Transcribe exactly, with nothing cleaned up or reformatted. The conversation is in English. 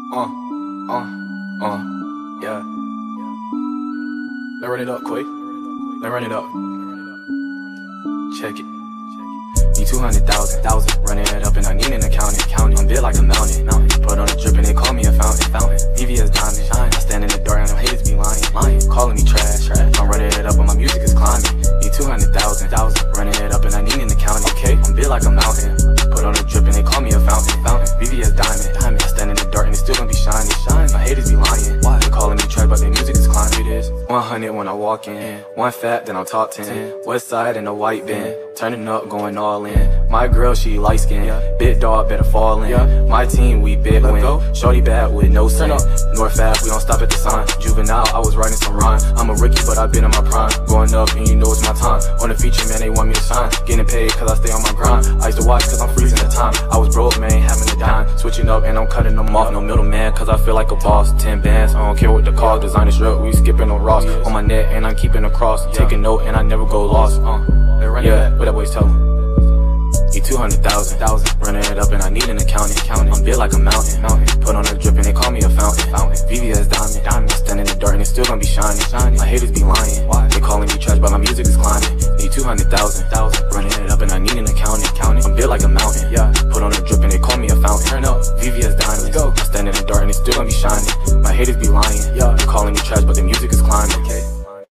Uh, uh, uh, yeah. Let's run it up, quick. Let's run it up. Check it. Need two hundred thousand, thousand. Running it up and I need an accountant, counting. I'm big like a mountain, mountain. Put on a drip and they call me a fountain, fountain. V V S diamond, shine. I stand in the dark and them haters be lying, lying. Calling me trash, trash. I'm running it up and my music is climbing. Need two hundred thousand, thousand. Running it up and I need an accountant, okay. I'm big like a mountain. Put on a drip and they call me a fountain, fountain. V V S diamond, diamond. I stand in the dark and it's still gonna be shining, shine. My haters be lying, why? They calling me trash but their music is climbing. It is one hundred when I walk in, one fat then I'll top ten. West side in a white bin, turning up, going all in. My girl, she light skin, big dog better fall in. My team, we big win. Shorty bad with no sin. North fast, we don't stop at the sign. Juvenile, I was writing some rhyme. I'm a rookie, but I've been in my prime. Going up and you know it's my time. On the feature, man, they want me to shine. Getting paid cause I stay on my grind. I used to watch cause I'm freezing the time. I was broke, man, having a dime. Switching up and I'm cutting them off. No middleman cause I feel like a boss. Ten bands, I don't care what the cost. Designer strip, we skipping on Ross. On my neck and I'm keeping across. Taking note and I never go lost. Uh, yeah, what that boy's telling. Need two hundred thousand, thousand. Running it up and I need an accountant, counting. I'm big like a mountain, mountain. Put on a drip and they call me a fountain, fountain. V V S diamond, diamond. Stand in the dark and it's still gonna be shining, shining. My haters be lying, why? They calling me trash but my music is climbing. Need two hundred thousand, thousand. Running it up and I need an accountant, counting. I'm big like a mountain, yeah. Put on a drip and they call me a fountain. Turn up, V V S diamond. Go. I stand in the dark and it's still gonna be shining. My haters be lying, yeah. They calling me trash but the music is climbing, okay.